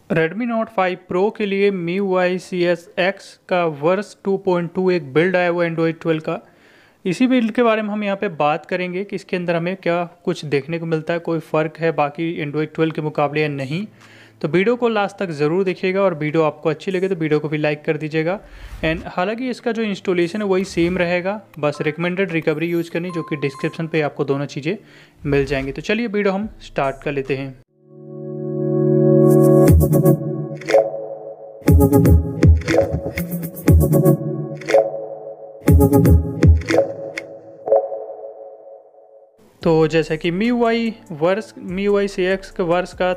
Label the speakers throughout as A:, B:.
A: Redmi Note 5 Pro के लिए MIUI CSX का वर्स 2.2 एक बिल्ड आया हुआ है एंड्रॉयड 12 का। इसी बिल्ड के बारे में हम यहाँ पे बात करेंगे कि इसके अंदर हमें क्या कुछ देखने को मिलता है, कोई फ़र्क है बाकी एंड्रॉयड 12 के मुकाबले या नहीं। तो वीडियो को लास्ट तक ज़रूर देखिएगा और वीडियो आपको अच्छी लगे तो वीडियो को भी लाइक कर दीजिएगा। एंड हालांकि इसका जो इंस्टॉलेशन है वही सेम रहेगा, बस रिकमेंडेड रिकवरी यूज़ करनी, जो कि डिस्क्रिप्शन पे आपको दोनों चीज़ें मिल जाएंगी। तो चलिए वीडियो हम स्टार्ट कर लेते हैं। तो जैसे कि MIUI CX का वर्स का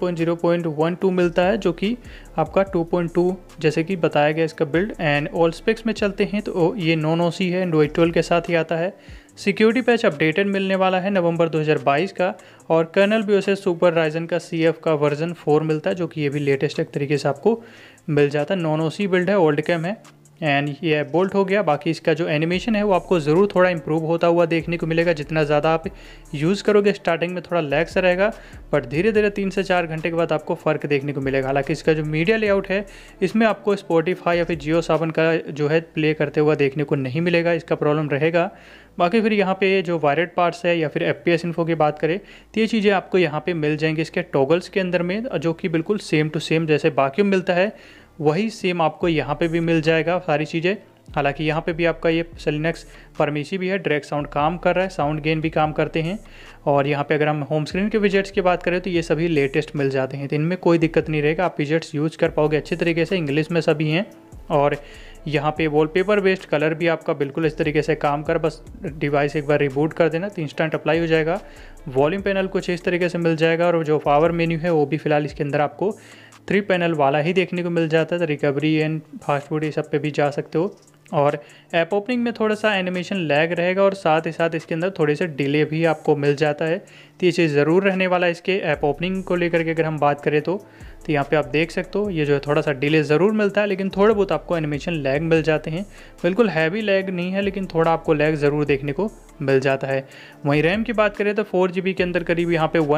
A: 13.0.12 मिलता है, जो कि आपका 2.2 जैसे कि बताया गया इसका बिल्ड। एंड ऑल स्पेक्स में चलते हैं तो ये नॉन ओसी है, एंड्रॉयड 12 के साथ ही आता है। सिक्योरिटी पैच अपडेटेड मिलने वाला है नवंबर 2022 का। और कर्नल BIOS सुपर राइजन का CF का वर्जन 4 मिलता है, जो कि ये भी लेटेस्ट एक तरीके से आपको मिल जाता है। नॉन ओसी बिल्ड है, ओल्ड कैम है एंड ये बोल्ट हो गया। बाकी इसका जो एनिमेशन है वो आपको ज़रूर थोड़ा इंप्रूव होता हुआ देखने को मिलेगा। जितना ज़्यादा आप यूज़ करोगे स्टार्टिंग में थोड़ा लैग सा रहेगा, बट धीरे धीरे 3 से 4 घंटे के बाद आपको फ़र्क देखने को मिलेगा। हालांकि इसका जो मीडिया लेआउट है इसमें आपको स्पॉटिफाई या फिर जियो सावन का जो है प्ले करते हुआ देखने को नहीं मिलेगा, इसका प्रॉब्लम रहेगा। बाकी फिर यहाँ पे जो वायरेड पार्ट्स है या फिर FPS इन्फो की बात करें तो ये चीज़ें आपको यहाँ पे मिल जाएंगी इसके टॉगल्स के अंदर में, जो कि बिल्कुल सेम टू सेम जैसे बाकी में मिलता है वही सेम आपको यहाँ पे भी मिल जाएगा सारी चीज़ें। हालांकि यहाँ पे भी आपका ये सेलिनक्स परमिसी भी है, डायरेक्ट साउंड काम कर रहा है, साउंड गेन भी काम करते हैं। और यहाँ पे अगर हम होम स्क्रीन के विजेट्स की बात करें तो ये सभी लेटेस्ट मिल जाते हैं, तो इनमें कोई दिक्कत नहीं रहेगा, आप विजेट्स यूज कर पाओगे अच्छे तरीके से। इंग्लिश में सभी हैं। और यहाँ पे वॉलपेपर बेस्ड कलर भी आपका बिल्कुल इस तरीके से काम कर, बस डिवाइस एक बार रिबूट कर देना तो इंस्टेंट अप्लाई हो जाएगा। वॉल्यूम पैनल कुछ इस तरीके से मिल जाएगा और जो पावर मेन्यू है वो भी फिलहाल इसके अंदर आपको 3 पैनल वाला ही देखने को मिल जाता है। तो रिकवरी एंड फास्ट फूड ये सब पे भी जा सकते हो। और ऐप ओपनिंग में थोड़ा सा एनिमेशन लैग रहेगा और साथ ही साथ इसके अंदर थोड़े से डिले भी आपको मिल जाता है, तो ये चीज़ ज़रूर रहने वाला है इसके ऐप ओपनिंग को लेकर के। अगर हम बात करें तो यहाँ पे आप देख सकते हो ये जो है थोड़ा सा डिले ज़रूर मिलता है, लेकिन थोड़े बहुत आपको एनिमेशन लैग मिल जाते हैं। बिल्कुल हैवी लैग नहीं है, लेकिन थोड़ा आपको लैग ज़रूर देखने को मिल जाता है। वहीं रैम की बात करें तो 4GB के अंदर करीब यहाँ पे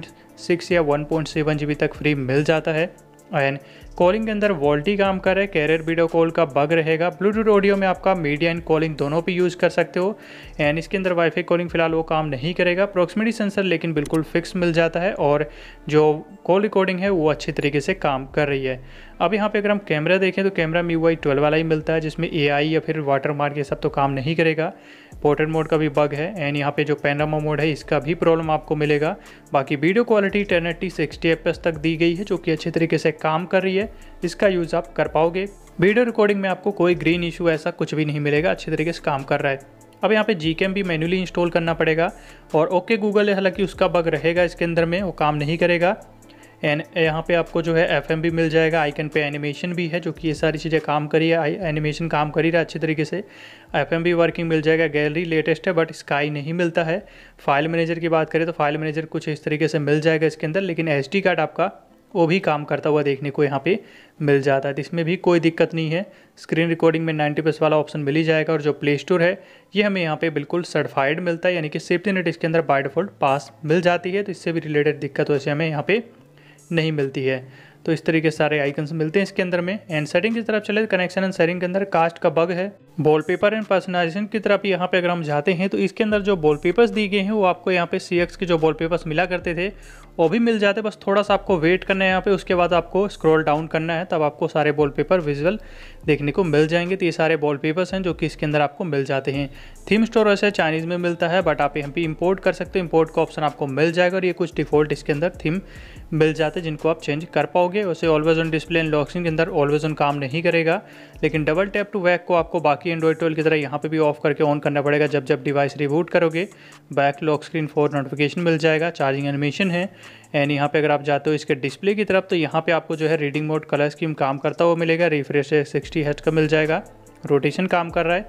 A: 1.6 या 1.7GB तक फ्री मिल जाता है। एंड कॉलिंग के अंदर वोल्टी काम कर रहा है, कैरियर वीडियो कॉल का बग रहेगा। ब्लूटूथ ऑडियो में आपका मीडिया एंड कॉलिंग दोनों पे यूज़ कर सकते हो। एंड इसके अंदर वाईफाई कॉलिंग फिलहाल वो काम नहीं करेगा। प्रॉक्सिमिटी सेंसर लेकिन बिल्कुल फिक्स मिल जाता है और जो कॉल रिकॉर्डिंग है वो अच्छी तरीके से काम कर रही है। अब यहाँ पे अगर हम कैमरा देखें तो कैमरा MIUI 12 वाला ही मिलता है, जिसमें AI या फिर वाटरमार्क ये सब तो काम नहीं करेगा। पोर्ट्रेट मोड का भी बग है एंड यहाँ पे जो पैनोरामा मोड है इसका भी प्रॉब्लम आपको मिलेगा। बाकी वीडियो क्वालिटी 1080 60 fps तक दी गई है, जो कि अच्छे तरीके से काम कर रही है, इसका यूज़ आप कर पाओगे। वीडियो रिकॉर्डिंग में आपको कोई ग्रीन इशू ऐसा कुछ भी नहीं मिलेगा, अच्छे तरीके से काम कर रहा है। अब यहाँ पे Gcam भी मैन्युअली इंस्टॉल करना पड़ेगा और ओके गूगल है, हालांकि उसका बग रहेगा इसके अंदर में, वो काम नहीं करेगा। एंड यहाँ पे आपको जो है FM भी मिल जाएगा, आइकन पे एनिमेशन भी है, जो कि ये सारी चीज़ें काम करी है, एनिमेशन काम कर ही रहा है अच्छी तरीके से। FM भी वर्किंग मिल जाएगा, गैलरी लेटेस्ट है बट स्काई नहीं मिलता है। फाइल मैनेजर की बात करें तो फाइल मैनेजर कुछ इस तरीके से मिल जाएगा इसके अंदर, लेकिन SD कार्ड आपका वो भी काम करता हुआ देखने को यहाँ पे मिल जाता है, तो इसमें भी कोई दिक्कत नहीं है। स्क्रीन रिकॉर्डिंग में 90+ वाला ऑप्शन मिल ही जाएगा। और जो प्ले स्टोर है ये हमें यहाँ पे बिल्कुल सर्टिफाइड मिलता है, यानी कि सेफ्टी नेट इसके अंदर बाय डिफ़ॉल्ट पास मिल जाती है, तो इससे भी रिलेटेड दिक्कत वैसे हमें यहाँ पे नहीं मिलती है। तो इस तरीके से सारे आइकन्स मिलते हैं इसके अंदर में। एंड सेटिंग की तरफ चले, कनेक्शन एंड शेयरिंग के अंदर कास्ट का बग है। वॉलपेपर एंड पर्सनलाइजेशन की तरफ यहाँ पे अगर हम जाते हैं तो इसके अंदर जो वॉलपेपर्स दी गए हैं वो आपको यहाँ पे CX के जो वॉलपेपर्स मिला करते थे वो भी मिल जाते, बस थोड़ा सा आपको वेट करना है यहाँ पे, उसके बाद आपको स्क्रॉल डाउन करना है, तब आपको सारे वॉलपेपर विजुअल देखने को मिल जाएंगे। तो ये सारे वॉलपेपर्स हैं जो कि इसके अंदर आपको मिल जाते हैं। थीम स्टोर वैसे चाइनीज़ में मिलता है, बट आप यहाँ पे इंपोर्ट कर सकते हो, इंपोर्ट का ऑप्शन आपको मिल जाएगा। और ये कुछ डिफ़ॉल्ट इसके अंदर थीम मिल जाते हैं जिनको आप चेंज कर पाओगे। वैसे always on display and lock screen के अंदर ऑलवेज ऑन काम नहीं करेगा, लेकिन डबल टैप टू बैक को आपको बाकी एंड्रॉइड 12 की तरह यहाँ पे भी ऑफ करके ऑन करना पड़ेगा। जब जब डिवाइस रिबूट करोगे back lock screen for notification मिल जाएगा। चार्जिंग एनिमेशन है। एंड यहाँ पे अगर आप जाते हो इसके डिस्प्ले की तरफ तो यहाँ पे आपको जो है रीडिंग मोड कलर स्कीम काम करता हुआ मिलेगा। रिफ्रेश 60 हर्ट्ज का मिल जाएगा, रोटेशन काम कर रहा है।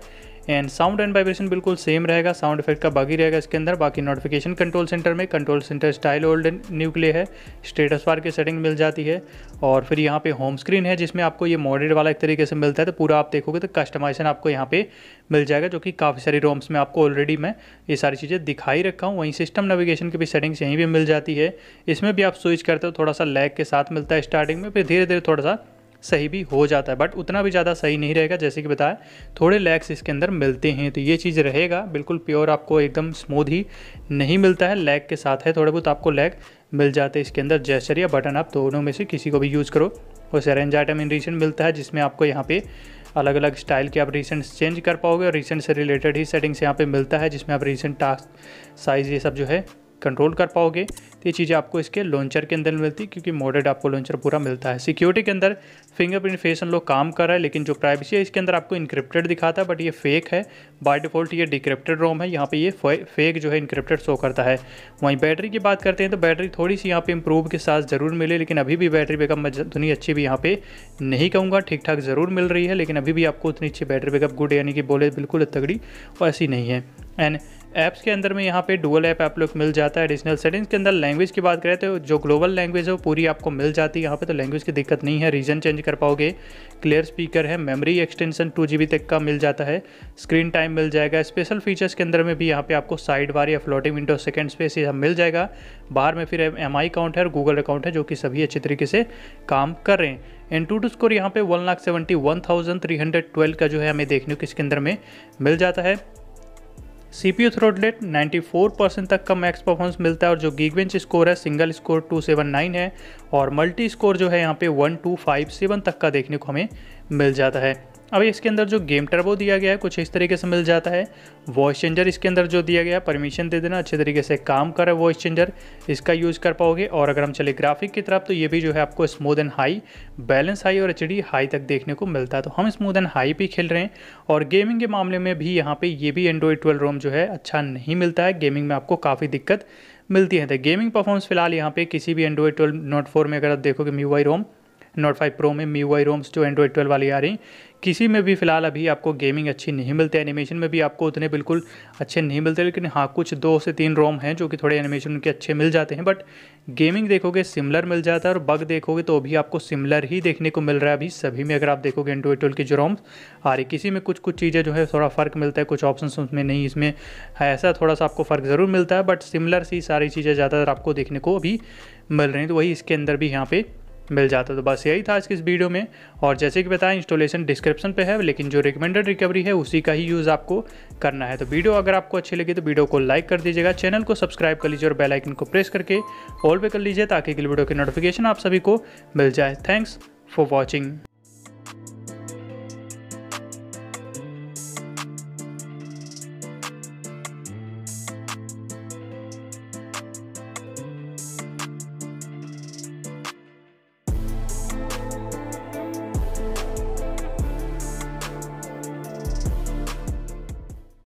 A: एंड साउंड एंड वाइब्रेशन बिल्कुल सेम रहेगा, साउंड इफेक्ट का बाकी रहेगा इसके अंदर। बाकी नोटिफिकेशन कंट्रोल सेंटर में control centre style old and new के लिए है, स्टेटस बार की सेटिंग मिल जाती है। और फिर यहाँ पे होम स्क्रीन है जिसमें आपको ये मॉडेड वाला एक तरीके से मिलता है, तो पूरा आप देखोगे तो कस्टमाइजेशन आपको यहाँ पे मिल जाएगा, जो कि काफ़ी सारी रोम्स में आपको ऑलरेडी मैं ये सारी चीज़ें दिखाई रखा हूँ। वहीं सिस्टम नेविगेशन की भी सेटिंग्स यहीं भी मिल जाती है, इसमें भी आप स्विच करते हो, थोड़ा सा लैग के साथ मिलता है स्टार्टिंग में, फिर धीरे धीरे थोड़ा सा सही भी हो जाता है, बट उतना भी ज़्यादा सही नहीं रहेगा, जैसे कि बताया थोड़े लैग्स इसके अंदर मिलते हैं। तो ये चीज़ रहेगा, बिल्कुल प्योर आपको एकदम स्मूथ ही नहीं मिलता है, लैग के साथ है, थोड़े बहुत आपको लैग मिल जाते हैं इसके अंदर। जेस्चर या बटन आप दोनों में से किसी को भी यूज़ करो। और अरेंज आइटम इन रीसेंट मिलता है, जिसमें आपको यहाँ पे अलग अलग स्टाइल के आप रीसेंट चेंज कर पाओगे, और रीसेंट से रिलेटेड ही सेटिंग्स यहाँ पे मिलता है, जिसमें आप रीसेंट टास्क साइज़ ये सब जो है कंट्रोल कर पाओगे। तो ये चीज़ें आपको इसके लॉन्चर के अंदर मिलती, क्योंकि मॉडेड आपको लॉन्चर पूरा मिलता है। सिक्योरिटी के अंदर फिंगरप्रिंट फेस अनलॉक काम कर रहा है, लेकिन जो प्राइवेसी है इसके अंदर आपको इनक्रिप्टेड दिखाता है, बट ये फेक है। बाय डिफ़ॉल्ट ये डिक्रिप्टेड रोम है, यहाँ पे ये फेक जो है इनक्रिप्टेड शो करता है। वहीं बैटरी की बात करते हैं तो बैटरी थोड़ी सी यहाँ पे इंप्रूव के साथ ज़रूर मिले, लेकिन अभी भी बैटरी बैकअप मैं उतनी अच्छी भी यहाँ पे नहीं कहूँगा, ठीक ठाक ज़रूर मिल रही है, लेकिन अभी भी आपको उतनी अच्छी बैटरी बैकअप गुड यानी कि बोले बिल्कुल तगड़ी और ऐसी नहीं है। एंड ऐप्स के अंदर में यहाँ पे डुअल ऐप आप लोग मिल जाता है। एडिशनल सेटिंग्स के अंदर लैंग्वेज की बात करें तो जो ग्लोबल लैंग्वेज है वो पूरी आपको मिल जाती है यहाँ पे, तो लैंग्वेज की दिक्कत नहीं है, रीजन चेंज कर पाओगे। क्लियर स्पीकर है, मेमोरी एक्सटेंशन 2 GB तक का मिल जाता है, स्क्रीन टाइम मिल जाएगा। स्पेशल फीचर्स के अंदर में भी यहाँ पे आपको साइड बार या फ्लोटिंग विंडो सेकंड स्पेस ये मिल जाएगा। बाहर में फिर MI अकाउंट है और गूगल अकाउंट है, जो कि सभी अच्छी तरीके से काम कर रहे हैं। एंटूटू स्कोर यहाँ पे 1,71,312 का जो है हमें देखने को इसके अंदर में मिल जाता है। CPU थ्रोटलेट 94% तक का मैक्स परफॉर्मेंस मिलता है, और जो गीगबेंच स्कोर है सिंगल स्कोर 279 है, और मल्टी स्कोर जो है यहाँ पे 1257 तक का देखने को हमें मिल जाता है। अब इसके अंदर जो गेम टर्बो दिया गया है कुछ इस तरीके से मिल जाता है। वॉइस चेंजर इसके अंदर जो दिया गया है, परमिशन दे देना, अच्छे तरीके से काम कर रहा है वॉइस चेंजर, इसका यूज़ कर पाओगे। और अगर हम चले ग्राफिक की तरफ तो ये भी जो है आपको smooth and high, balance high और HD हाई तक देखने को मिलता है, तो हम स्मूथ एंड हाई भी खेल रहे हैं। और गेमिंग के मामले में भी यहाँ पे ये भी एंड्रॉइड 12 रोम जो है अच्छा नहीं मिलता है, गेमिंग में आपको काफ़ी दिक्कत मिलती है। तो गेमिंग परफॉर्मेंस फिलहाल यहाँ पे किसी भी एंड्रॉइड 12 नोट 4 में अगर आप देखोगे MIUI रोम, नोट 5 प्रो में MIUI रोम्स जो एंड्रॉइड 12 वाली आ रही, किसी में भी फिलहाल अभी आपको गेमिंग अच्छी नहीं मिलती है। एनिमेशन में भी आपको उतने बिल्कुल अच्छे नहीं मिलते, लेकिन हाँ कुछ 2 से 3 रोम हैं जो कि थोड़े एनिमेशन उनके अच्छे मिल जाते हैं, बट गेमिंग देखोगे सिमिलर मिल जाता है, और बग देखोगे तो भी आपको सिमिलर ही देखने को मिल रहा है अभी सभी में। अगर आप देखोगे एंड्रॉइड 12 की जो रोम्स आ रही, किसी में कुछ चीज़ें जो है थोड़ा फ़र्क मिलता है, कुछ ऑप्शन उसमें नहीं, इसमें ऐसा थोड़ा सा आपको फ़र्क ज़रूर मिलता है, बट सिमिलर सी सारी चीज़ें ज़्यादातर आपको देखने को अभी मिल रही हैं, तो वही इसके अंदर भी यहाँ पे मिल जाता। तो बस यही था आज की इस वीडियो में, और जैसे कि बताया इंस्टॉलेशन डिस्क्रिप्शन पे है, लेकिन जो रिकमेंडेड रिकवरी है उसी का ही यूज़ आपको करना है। तो वीडियो अगर आपको अच्छी लगी तो वीडियो को लाइक कर दीजिएगा, चैनल को सब्सक्राइब कर लीजिए और बेल आइकन को प्रेस करके ऑल पे कर लीजिए, ताकि अगली वीडियो की नोटिफिकेशन आप सभी को मिल जाए। Thanks for watching.